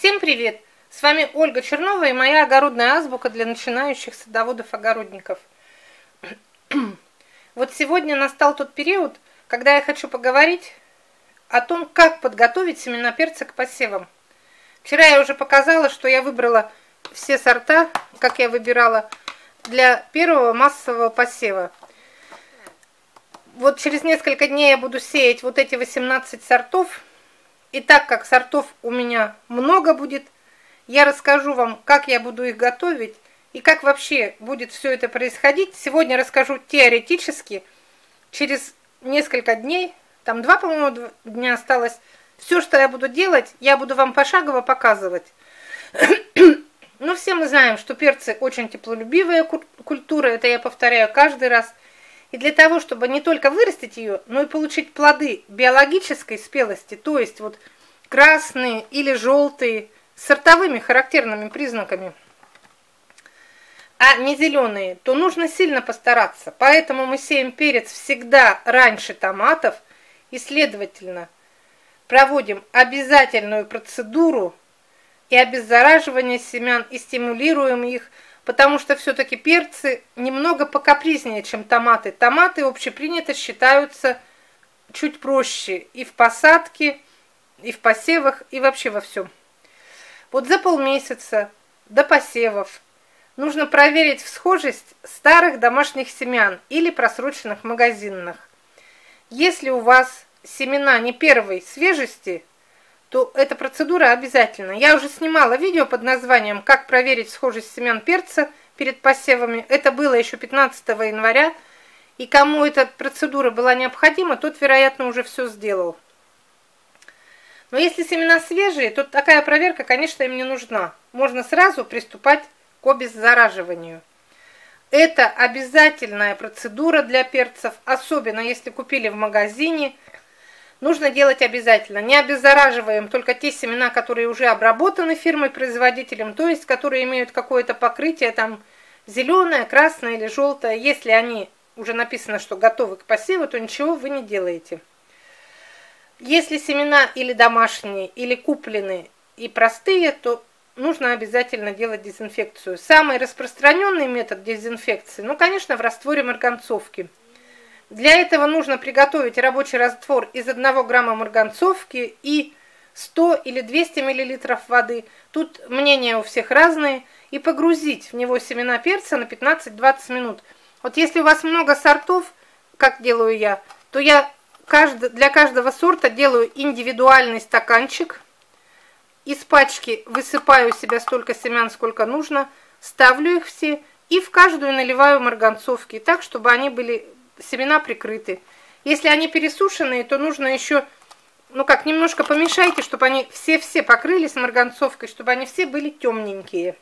Всем привет! С вами Ольга Чернова и моя огородная азбука для начинающих садоводов-огородников. Вот сегодня настал тот период, когда я хочу поговорить о том, как подготовить семена перца к посевам. Вчера я уже показала, что я выбрала все сорта, как я выбирала, для первого массового посева. Вот через несколько дней я буду сеять вот эти 18 сортов. И так как сортов у меня много будет, я расскажу вам, как я буду их готовить и как вообще будет все это происходить. Сегодня расскажу теоретически. Через несколько дней, там 2, по-моему, дня осталось, все, что я буду делать, я буду вам пошагово показывать. Ну, все мы знаем, что перцы очень теплолюбивая культура, это я повторяю каждый раз. И для того, чтобы не только вырастить ее, но и получить плоды биологической спелости, то есть вот красные или желтые, с сортовыми характерными признаками, а не зеленые, то нужно сильно постараться. Поэтому мы сеем перец всегда раньше томатов и, следовательно, проводим обязательную процедуру и обеззараживание семян, и стимулируем их, потому что все-таки перцы немного покапризнее, чем томаты. Томаты общепринято считаются чуть проще и в посадке, и в посевах, и вообще во всем. Вот за полмесяца до посевов нужно проверить всхожесть старых домашних семян или просроченных магазинных. Если у вас семена не первой свежести, то эта процедура обязательна. Я уже снимала видео под названием «Как проверить схожесть семян перца перед посевами». Это было еще 15 января. И кому эта процедура была необходима, тот, вероятно, уже все сделал. Но если семена свежие, то такая проверка, конечно, им не нужна. Можно сразу приступать к обеззараживанию. Это обязательная процедура для перцев, особенно если купили в магазине. Нужно делать обязательно. Не обеззараживаем только те семена, которые уже обработаны фирмой-производителем, то есть которые имеют какое-то покрытие, там зеленое, красное или желтое. Если они уже написано, что готовы к посеву, то ничего вы не делаете. Если семена или домашние, или купленные и простые, то нужно обязательно делать дезинфекцию. Самый распространенный метод дезинфекции, ну, конечно, в растворе марганцовки. Для этого нужно приготовить рабочий раствор из 1 грамма марганцовки и 100 или 200 мл воды. Тут мнения у всех разные. И погрузить в него семена перца на 15-20 минут. Вот если у вас много сортов, как делаю я, то я для каждого сорта делаю индивидуальный стаканчик. Из пачки высыпаю себе столько семян, сколько нужно. Ставлю их все и в каждую наливаю марганцовки. Так, чтобы они были... семена прикрыты. Если они пересушенные, то нужно еще, немножко помешайте, чтобы они все покрылись марганцовкой, чтобы они все были темненькие.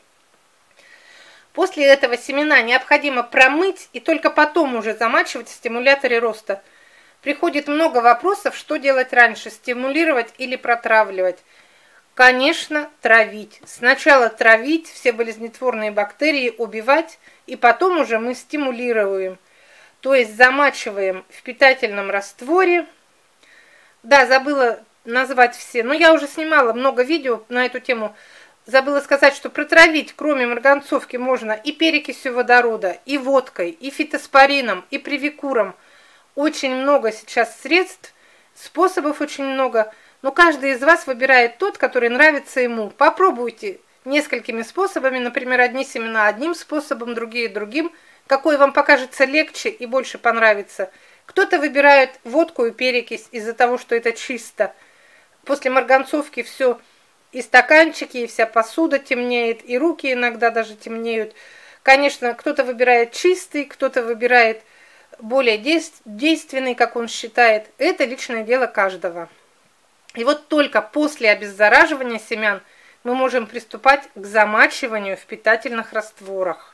После этого семена необходимо промыть и только потом уже замачивать в стимуляторе роста. Приходит много вопросов, что делать раньше, стимулировать или протравливать. Конечно, травить. Сначала травить, все болезнетворные бактерии убивать, и потом уже мы стимулируем. То есть замачиваем в питательном растворе. Да, забыла назвать все, но я уже снимала много видео на эту тему. Забыла сказать, что протравить, кроме марганцовки, можно и перекисью водорода, и водкой, и фитоспорином, и привикуром. Очень много сейчас средств, способов очень много, но каждый из вас выбирает тот, который нравится ему. Попробуйте несколькими способами, например, одни семена одним способом, другие другим. Какой вам покажется легче и больше понравится. Кто-то выбирает водку и перекись из-за того, что это чисто. После марганцовки все, и стаканчики, и вся посуда темнеет, и руки иногда даже темнеют. Конечно, кто-то выбирает чистый, кто-то выбирает более действенный, как он считает. Это личное дело каждого. И вот только после обеззараживания семян мы можем приступать к замачиванию в питательных растворах.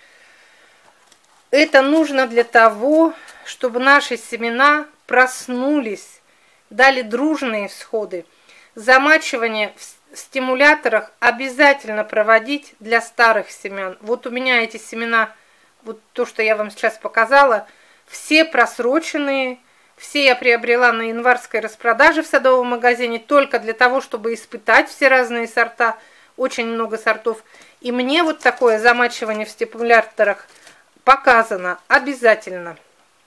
Это нужно для того, чтобы наши семена проснулись, дали дружные всходы. Замачивание в стимуляторах обязательно проводить для старых семян. Вот у меня эти семена, вот то, что я вам сейчас показала, все просроченные, Все я приобрела на январской распродаже в садовом магазине только для того, чтобы испытать все разные сорта. Очень много сортов. И мне вот такое замачивание в стимуляторах показано обязательно.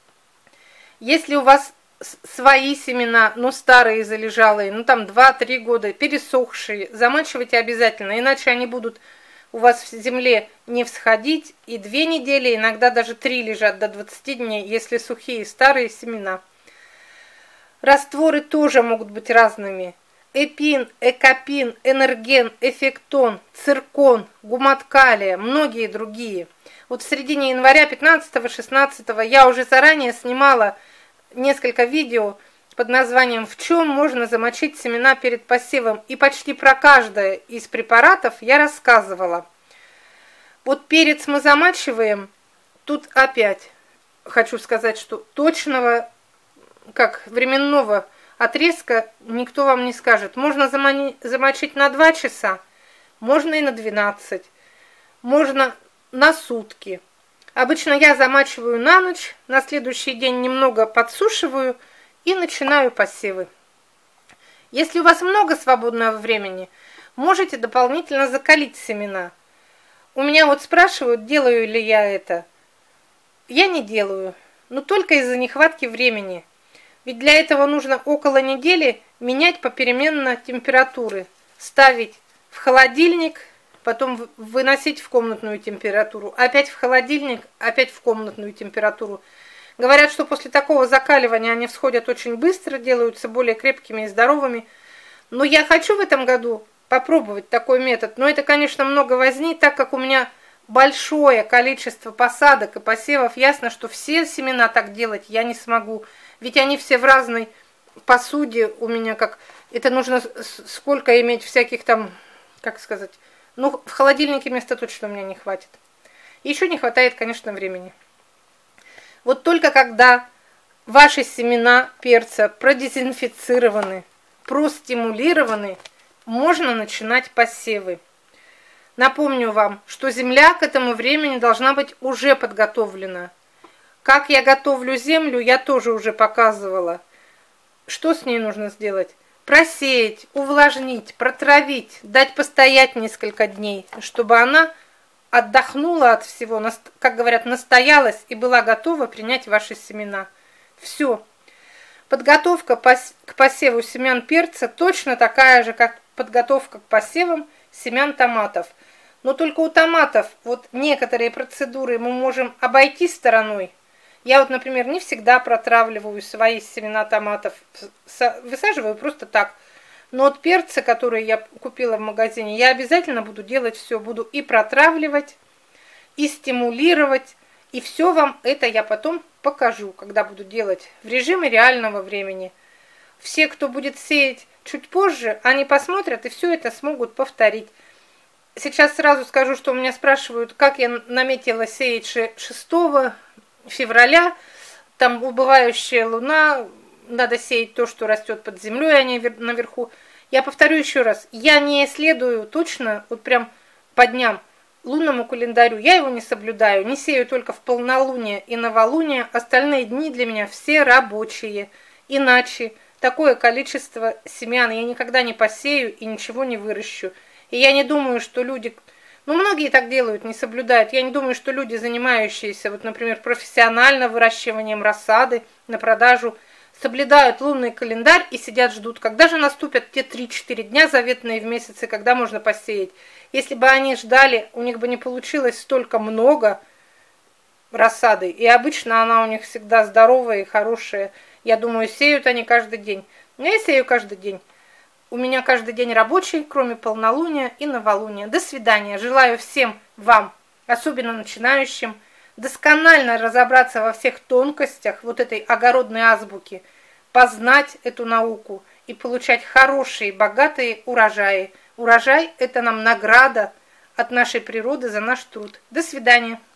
Если у вас свои семена, но старые залежалые, ну там 2-3 года, пересохшие, замачивайте обязательно, иначе они будут у вас в земле не всходить, и 2 недели, иногда даже 3 лежат до 20 дней, если сухие старые семена. Растворы тоже могут быть разными. Эпин, экопин, энерген, эффектон, циркон, гумат калия, многие другие. Вот в середине января 15-16 я уже заранее снимала несколько видео под названием «В чем можно замочить семена перед посевом?» И почти про каждое из препаратов я рассказывала. Вот перец мы замачиваем, тут опять хочу сказать, что точного, как временного отрезка никто вам не скажет. Можно замочить на 2 часа, можно и на 12, можно на сутки. Обычно я замачиваю на ночь, на следующий день немного подсушиваю и начинаю посевы. Если у вас много свободного времени, можете дополнительно закалить семена. У меня вот спрашивают, делаю ли я это. Я не делаю, но только из-за нехватки времени. Ведь для этого нужно около недели менять попеременно температуры, ставить в холодильник, потом выносить в комнатную температуру, опять в холодильник, опять в комнатную температуру. Говорят, что после такого закаливания они всходят очень быстро, делаются более крепкими и здоровыми. Но я хочу в этом году попробовать такой метод. Но это, конечно, много возни, так как у меня большое количество посадок и посевов. Ясно, что все семена так делать я не смогу. Ведь они все в разной посуде у меня, как это нужно сколько иметь всяких там, как сказать, ну, в холодильнике места точно у меня не хватит. Еще не хватает, конечно, времени. Вот только когда ваши семена перца продезинфицированы, простимулированы, можно начинать посевы. Напомню вам, что земля к этому времени должна быть уже подготовлена. Как я готовлю землю, я тоже уже показывала. Что с ней нужно сделать? Просеять, увлажнить, протравить, дать постоять несколько дней, чтобы она отдохнула от всего, как говорят, настоялась и была готова принять ваши семена. Все. Подготовка к посеву семян перца точно такая же, как подготовка к посевам семян томатов. Но только у томатов вот некоторые процедуры мы можем обойти стороной. Я вот, например, не всегда протравливаю свои семена томатов, высаживаю просто так. Но вот перцы, которые я купила в магазине, я обязательно буду делать все. Буду и протравливать, и стимулировать, и все вам это я потом покажу, когда буду делать в режиме реального времени. Все, кто будет сеять чуть позже, они посмотрят и все это смогут повторить. Сейчас сразу скажу, что у меня спрашивают, как я наметила сеять 6 февраля, там убывающая луна, надо сеять то, что растет под землей, а не наверху. Я повторю еще раз, я не следую точно, вот прям по дням, лунному календарю, я его не соблюдаю, не сею только в полнолуние и новолуние, остальные дни для меня все рабочие, иначе такое количество семян я никогда не посею и ничего не выращу. И я не думаю, что люди, ну многие так делают, не соблюдают, я не думаю, что люди, занимающиеся, вот, например, профессионально выращиванием рассады на продажу, соблюдают лунный календарь и сидят, ждут, когда же наступят те 3-4 дня заветные в месяце, когда можно посеять. Если бы они ждали, у них бы не получилось столько много рассады, и обычно она у них всегда здоровая и хорошая. Я думаю, сеют они каждый день. Я сею каждый день. У меня каждый день рабочий, кроме полнолуния и новолуния. До свидания. Желаю всем вам, особенно начинающим, досконально разобраться во всех тонкостях вот этой огородной азбуки, познать эту науку и получать хорошие, богатые урожаи. Урожай – это нам награда от нашей природы за наш труд. До свидания.